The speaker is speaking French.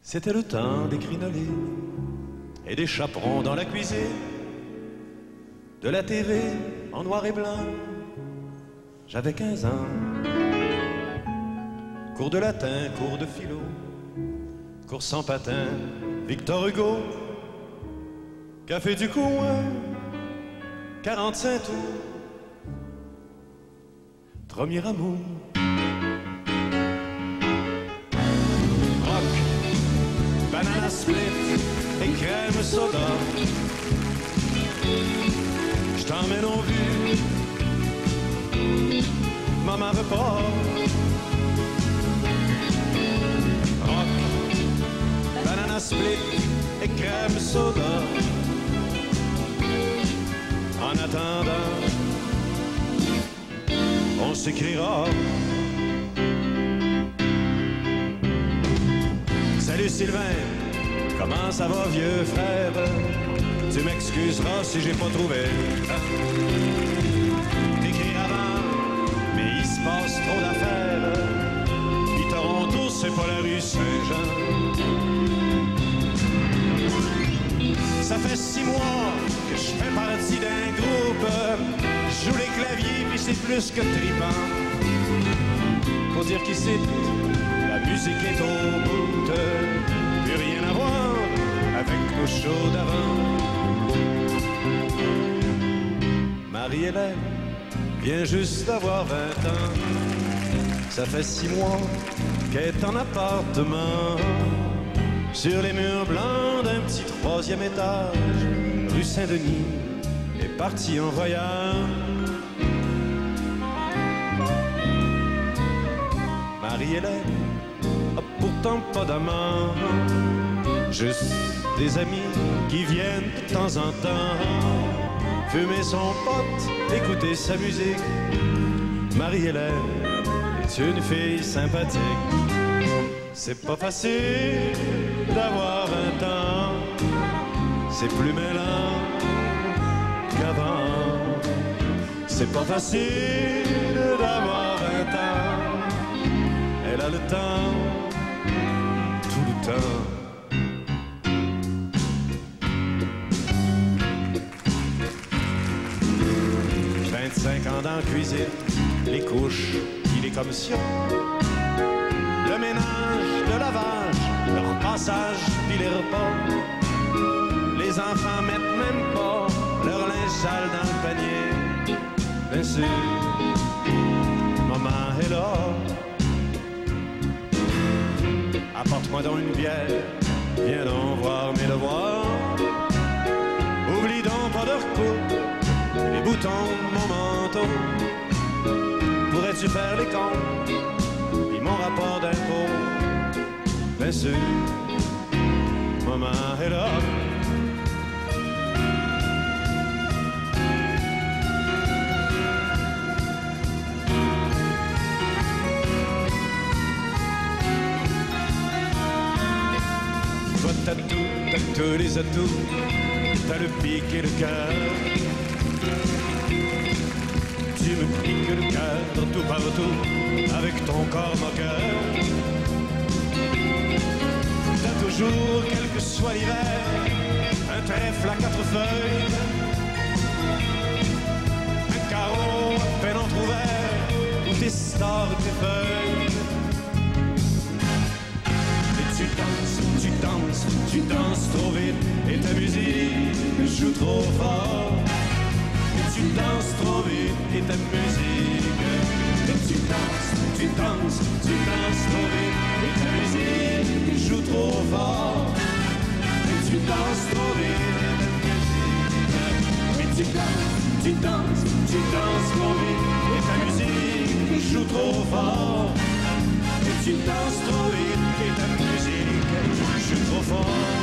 C'était le temps des crinolés et des chaperons dans la cuisine, de la TV en noir et blanc. J'avais 15 ans. Cours de latin, cours de philo, cours sans patin, Victor Hugo, café du coin, 45 tours, premier amour. Rock, banana split et crème soda. Je t'emmène en vue, maman veut pas. Rock, banana split et crème soda. En attendant, on s'écrira. Salut Sylvain, comment ça va vieux frère? Tu m'excuseras si j'ai pas trouvé d'écrire avant, mais il se passe trop d'affaires. Puis Toronto, c'est pas la rue Saint-Jean. Ça fait 6 mois que je fais partie d'un groupe. Je joue les claviers, puis c'est plus que tripant. Faut dire qu'ici, la musique est au bout. Plus rien à voir avec nos shows d'avant. Marie-Hélène vient juste d'avoir 20 ans. Ça fait 6 mois qu'elle est en appartement. Sur les murs blancs d'un petit 3e étage, rue Saint-Denis, est partie en voyage. Marie-Hélène a pourtant pas d'amant, juste des amis qui viennent de temps en temps fumer son pote, écouter sa musique. Marie-Hélène est une fille sympathique. C'est pas facile d'avoir 20 ans, c'est plus mêlant qu'avant. C'est pas facile d'avoir 20 ans, elle a le temps, tout le temps. Ans dans la cuisine, les couches, puis les commissions, le ménage, le lavage, le repassage, puis les repas. Les enfants mettent même pas leur linge sale dans le panier. Bien sûr, maman est là. Apporte-moi donc une bière, viens donc voir mes devoirs. Oublie donc pas de recoupe les boutons de mon manteau. Pourrais-tu faire les comptes puis mon rapport d'impôt? Bien sûr, maman est là. Toi t'as tous les atouts, t'as le pic et le cœur. Tu me piques le cœur tout partout avec ton corps moqueur. T'as toujours, quel que soit l'hiver, un trèfle à 4 feuilles, un carreau à peine entrouvert où tes stars et tes feuilles. Et tu danses, tu danses, tu danses trop vite et ta musique joue trop fort. Tu danses trop vite et ta musique. Et tu danses, tu danses, tu danses trop vite et ta musique joue trop fort. Et tu danses trop vite et ta musique. Et tu danses, tu danses, tu danses trop vite et ta musique joue trop fort. Et tu danses trop vite et ta musique joue trop fort.